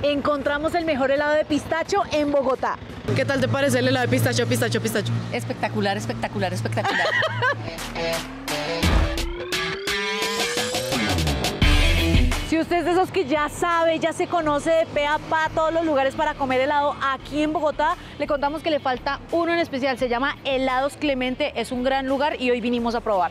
Encontramos el mejor helado de pistacho en Bogotá. ¿Qué tal te parece el helado de pistacho, pistacho, pistacho? Espectacular, espectacular, espectacular. Si usted es de esos que ya sabe, ya se conoce de pe a pa todos los lugares para comer helado aquí en Bogotá, le contamos que le falta uno en especial. Se llama Helados Clemente, es un gran lugar y hoy vinimos a probar.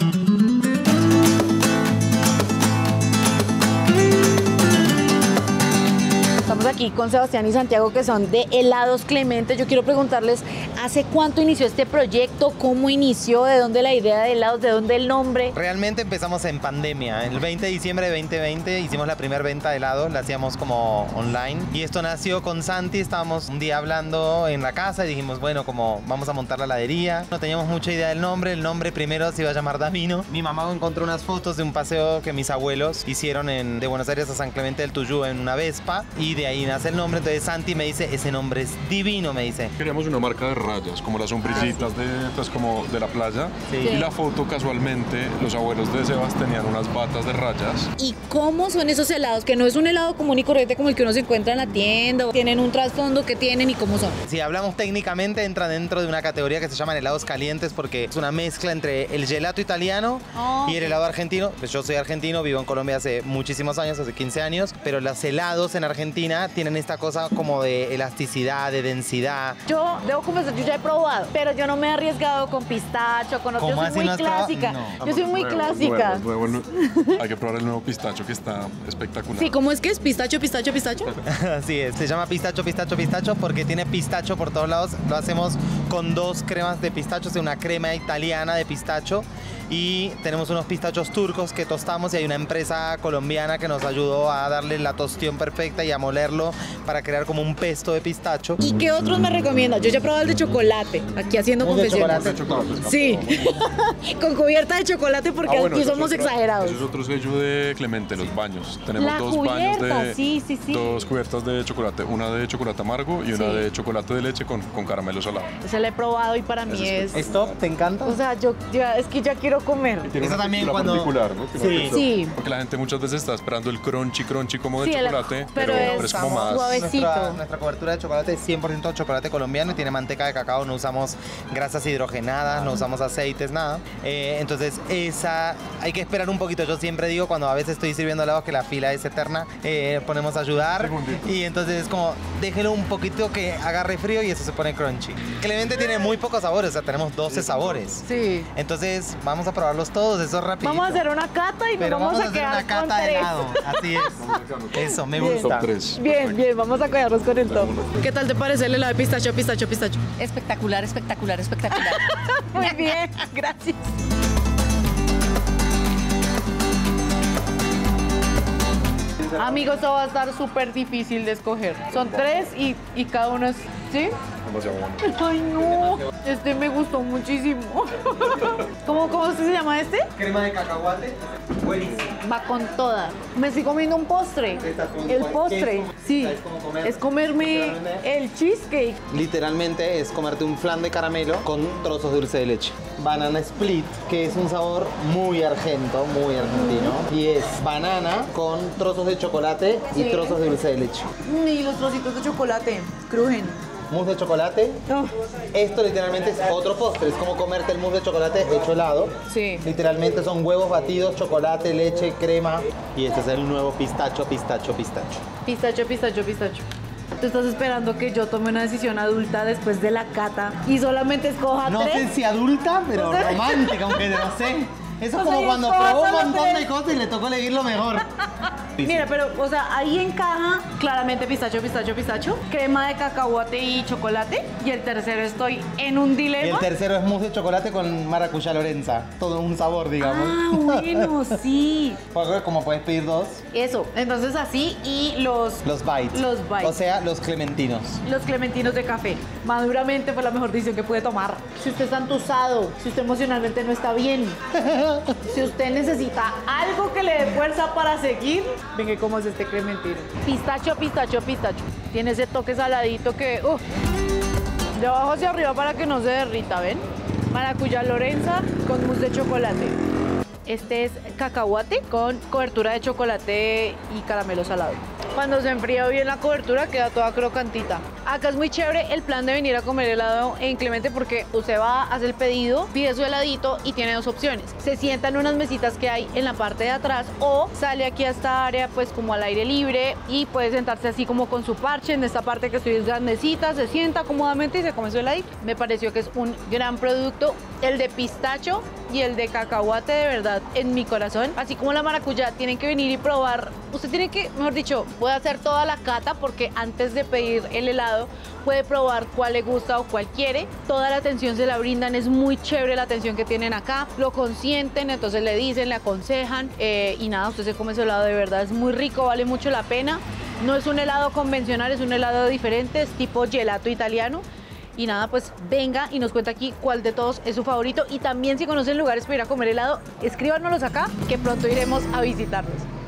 Estamos aquí con Sebastián y Santiago, que son de Helados Clemente. Yo quiero preguntarles, ¿hace cuánto inició este proyecto? ¿Cómo inició? ¿De dónde la idea de helados? ¿De dónde el nombre? Realmente empezamos en pandemia. El 20 de diciembre de 2020 hicimos la primera venta de helado, la hacíamos como online. Y esto nació con Santi, estábamos un día hablando en la casa y dijimos, bueno, como vamos a montar la heladería. No teníamos mucha idea del nombre, el nombre primero se iba a llamar Davino. Mi mamá encontró unas fotos de un paseo que mis abuelos hicieron de Buenos Aires a San Clemente del Tuyú en una Vespa. Y de ahí nace el nombre, entonces Santi me dice, ese nombre es divino, me dice. Queríamos una marca de rayas, como las sombrillitas pues, como de la playa. Sí. Y la foto, casualmente, los abuelos de Sebas tenían unas batas de rayas. ¿Y cómo son esos helados? Que no es un helado común y corriente como el que uno se encuentra en la tienda. ¿Tienen un trasfondo que tienen y cómo son? Si hablamos técnicamente, entra dentro de una categoría que se llaman helados calientes porque es una mezcla entre el gelato italiano y el helado argentino. Pues yo soy argentino, vivo en Colombia hace muchísimos años, hace 15 años, pero los helados en Argentina tienen esta cosa como de elasticidad, de densidad. Yo debo confesar, yo ya he probado, pero yo no me he arriesgado con pistacho, con otro. Yo soy muy clásica. No. Yo soy muy clásica. Hay que probar el nuevo pistacho que está espectacular. Sí, ¿cómo es que es? ¿Pistacho, pistacho, pistacho? Así es, se llama pistacho, pistacho, pistacho porque tiene pistacho por todos lados. Lo hacemos con dos cremas de pistacho, o sea, una crema italiana de pistacho y tenemos unos pistachos turcos que tostamos y hay una empresa colombiana que nos ayudó a darle la tostión perfecta y a molerlo para crear como un pesto de pistacho. ¿Y qué otros me recomiendan? Yo ya he probado el de chocolate, aquí haciendo ¿Un de confesiones. chocolate? Sí, con cubierta de chocolate porque aquí eso somos es exagerados. Eso es otro sello de Clemente, los baños. Tenemos La dos cubierta, baños de sí. dos cubiertas de chocolate, una de chocolate amargo y una de chocolate de leche con caramelo salado. Se la he probado y para mí es... ¿Stop? ¿Te encanta? O sea, es que ya quiero comer. Tiene Esa una también textura cuando- particular, ¿no? Tiene una Sí. textura- Sí. Porque la gente muchas veces está esperando el crunchy como de Sí, chocolate, pero es como más... suavecito. Nuestra cobertura de chocolate es 100% chocolate colombiano y tiene manteca de cacao, no usamos grasas hidrogenadas, no usamos aceites, nada. Entonces esa hay que esperar un poquito. Yo siempre digo cuando a veces estoy sirviendo helados que la fila es eterna, ponemos a ayudar y entonces es como déjelo un poquito que agarre frío y eso se pone crunchy. Clemente tiene muy pocos sabores, o sea, tenemos 12 sabores. Sí. Entonces vamos a probarlos todos, eso es rapidito. Vamos a hacer una cata y Pero nos vamos a hacer quedar una con cata de 3. helado, así es. Eso, me Bien. gusta. Top 3. Bien, vamos a quedarnos con el top. ¿Qué tal te parece el helado de pistacho, pistacho, pistacho? Espectacular, espectacular, espectacular. Muy bien, gracias. Amigos, esto va a estar súper difícil de escoger. Son 3 y cada uno es... ¿Sí? Demasiado bueno. Ay, no. Este me gustó muchísimo. ¿Cómo se llama este? Crema de cacahuate, buenísimo. Va con toda. Me estoy comiendo un postre. Estás comiendo El el postre. queso. Sí. ¿Sabes cómo comer? Es comerme Literalmente. el cheesecake. Literalmente es comerte un flan de caramelo con trozos de dulce de leche. Banana split, que es un sabor muy argentino. Y es banana con trozos de chocolate y Sí. trozos de dulce de leche. Y los trocitos de chocolate. Crujen. Mousse de chocolate. Oh, Esto literalmente es otro postre. Es como comerte el mousse de chocolate hecho helado. sí. Literalmente son huevos batidos, chocolate, leche, crema. Y este es el nuevo pistacho, pistacho, pistacho. Pistacho, pistacho, pistacho. Tú estás esperando que yo tome una decisión adulta después de la cata y solamente escoja No 3. sé si adulta, pero No sé. romántica, aunque no sé. Eso es O sea, como y cuando escoja probó un solo montón 3. de cosas y le tocó elegir lo mejor. Mira, pero, o sea, ahí encaja claramente pistacho, pistacho, pistacho, crema de cacahuate y chocolate. Y el tercero estoy en un Y el dilema. tercero es mousse de chocolate con maracuyá Lorenza. Todo un sabor, digamos. Ah, bueno, sí. Porque como puedes pedir dos, Eso, entonces así y los bites. Los bites. O sea, los clementinos. clementinos de café. Maduramente fue la mejor decisión que pude tomar. Si usted está entusado, si usted emocionalmente no está bien, si usted necesita algo que le dé fuerza para seguir, venga, ¿cómo es este clementino? Pistacho, pistacho, pistacho. Tiene ese toque saladito que, de abajo hacia arriba para que no se derrita, ¿ven? Maracuyá Lorenza con mousse de chocolate. Este es cacahuate con cobertura de chocolate y caramelo salado. Cuando se enfría bien la cobertura queda toda crocantita. Acá es muy chévere el plan de venir a comer helado en Clemente porque usted va, hace el pedido, pide su heladito y tiene dos opciones. Se sienta en unas mesitas que hay en la parte de atrás o sale aquí a esta área pues como al aire libre y puede sentarse así como con su parche en esta parte que estoy grandecita, se sienta cómodamente y se come su heladito. Me pareció que es un gran producto. El de pistacho y el de cacahuate de verdad en mi corazón, así como la maracuyá, tienen que venir y probar. Usted tiene que, mejor dicho, puede hacer toda la cata porque antes de pedir el helado puede probar cuál le gusta o cuál quiere. Toda la atención se la brindan, es muy chévere la atención que tienen acá, lo consienten, entonces le dicen, le aconsejan y nada, usted se come su helado de verdad, es muy rico, vale mucho la pena. No es un helado convencional, es un helado diferente, es tipo gelato italiano. Y nada, pues venga y nos cuenta aquí cuál de todos es su favorito. Y también si conocen lugares para ir a comer helado, escríbanoslos acá, que pronto iremos a visitarlos.